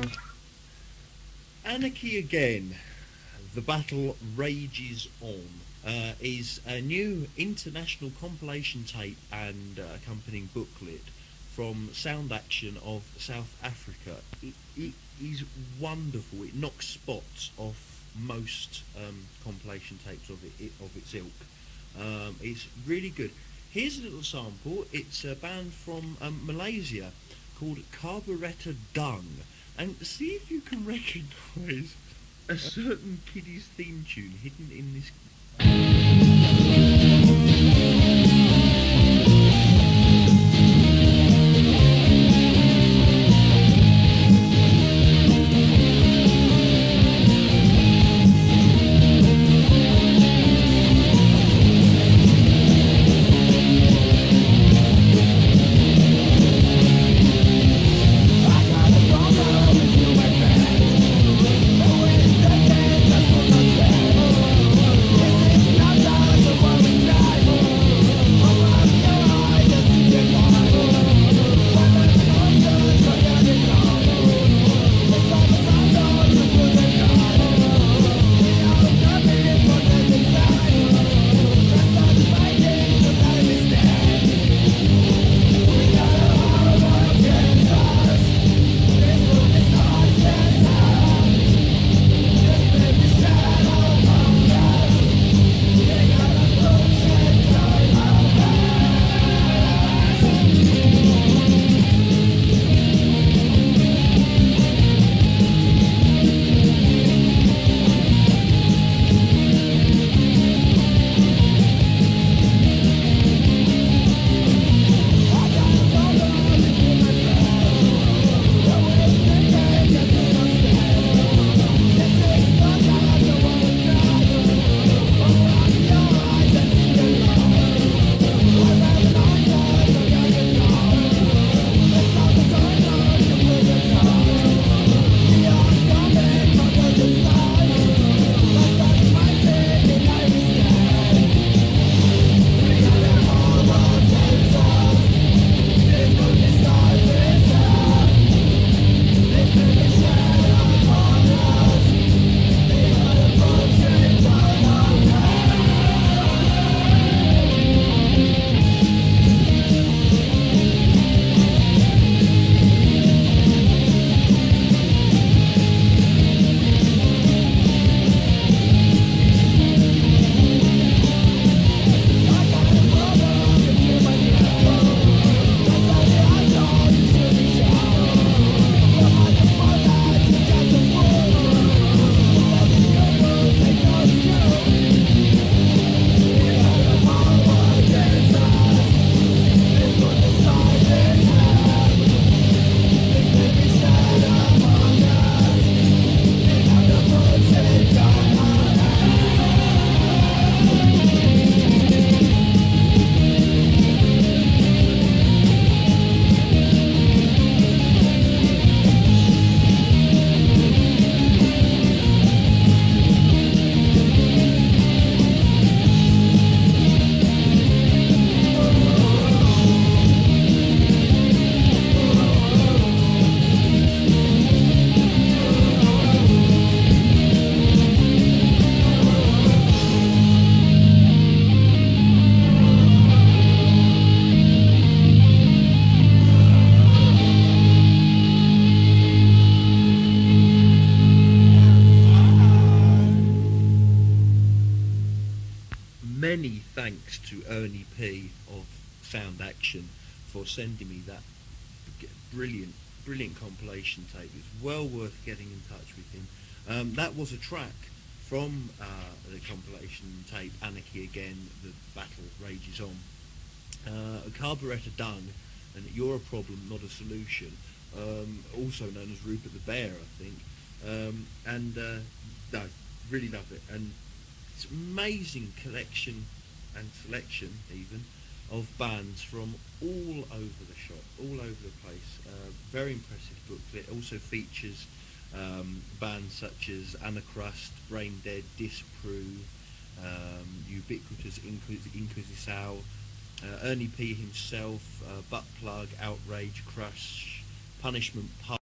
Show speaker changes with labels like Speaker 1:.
Speaker 1: Anarchy Again, The Battle Rages On, is a new international compilation tape and accompanying booklet from Sound Action of South Africa. It is wonderful. It knocks spots off most compilation tapes of its ilk. It's really good. Here's a little sample. It's a band from Malaysia called Carburetor Dung. And see if you can recognise a certain kiddies theme tune hidden in this. Many thanks to Ernie P of Sound Action for sending me that brilliant compilation tape. It's well worth getting in touch with him. That was a track from the compilation tape Anarchy Again, The Battle Rages On. Carburetor Dung and You're a Problem, Not a Solution, also known as Rupert the Bear, I think. No, really love it. And it's amazing collection and selection even of bands from all over the shop, all over the place. Very impressive booklet. Also features bands such as Anacrust, Brain Dead, Disprove, Ubiquitous Inquisição, Ernie P himself, Butt Plug, Outrage, Crush, Punishment